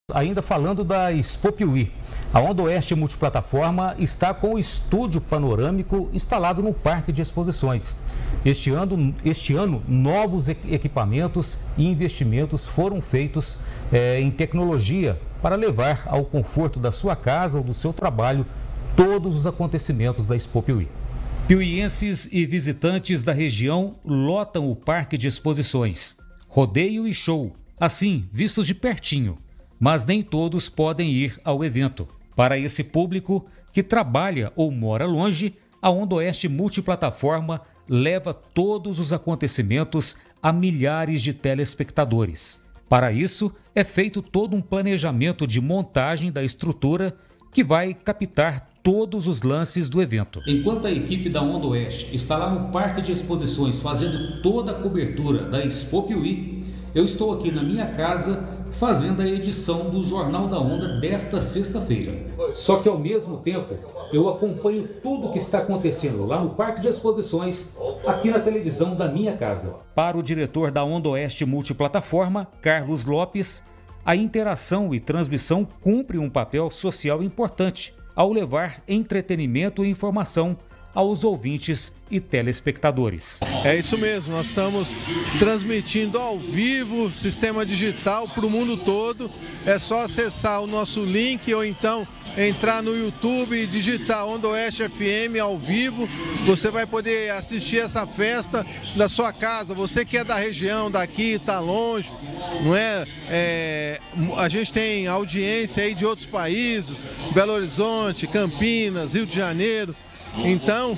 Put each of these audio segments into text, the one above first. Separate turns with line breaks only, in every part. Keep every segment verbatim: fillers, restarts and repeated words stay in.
Ainda falando da Expo Piuí, a Onda Oeste Multiplataforma está com o estúdio panorâmico instalado no Parque de Exposições. Este ano, este ano novos equipamentos e investimentos foram feitos é, em tecnologia para levar ao conforto da sua casa ou do seu trabalho todos os acontecimentos da Expo Piuí. Piuienses e visitantes da região lotam o Parque de Exposições. Rodeio e show, assim, vistos de pertinho. Mas nem todos podem ir ao evento. Para esse público que trabalha ou mora longe, a Onda Oeste Multiplataforma leva todos os acontecimentos a milhares de telespectadores. Para isso, é feito todo um planejamento de montagem da estrutura que vai captar todos os lances do evento. Enquanto a equipe da Onda Oeste está lá no Parque de Exposições fazendo toda a cobertura da Expo Piuí, eu estou aqui na minha casa fazendo a edição do Jornal da Onda desta sexta-feira. Só que ao mesmo tempo eu acompanho tudo o que está acontecendo lá no Parque de Exposições, aqui na televisão da minha casa. Para o diretor da Onda Oeste Multiplataforma, Carlos Lopes, a interação e transmissão cumpre um papel social importante ao levar entretenimento e informação aos ouvintes e telespectadores.
É isso mesmo, nós estamos transmitindo ao vivo, sistema digital para o mundo todo. É só acessar o nosso link ou então entrar no YouTube e digitar Onda Oeste F M ao vivo. Você vai poder assistir essa festa da sua casa. Você que é da região, daqui, está longe, não é? é? A gente tem audiência aí de outros países, Belo Horizonte, Campinas, Rio de Janeiro. Então,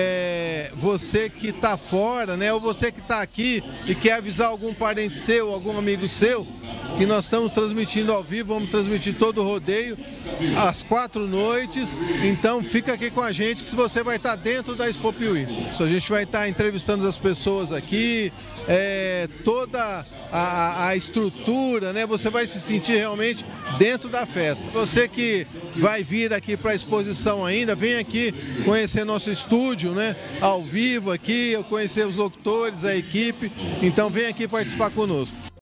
é, você que está fora, né, ou você que está aqui e quer avisar algum parente seu, algum amigo seu, que nós estamos transmitindo ao vivo, vamos transmitir todo o rodeio às quatro noites. Então, fica aqui com a gente que você vai estar dentro da Expo Piuí. A gente vai estar entrevistando as pessoas aqui, é, toda a, a estrutura, né? Você vai se sentir realmente dentro da festa. Você que vai vir aqui para a exposição ainda, vem aqui conhecer nosso estúdio, né? Ao vivo aqui, conhecer os locutores, a equipe. Então vem aqui participar conosco.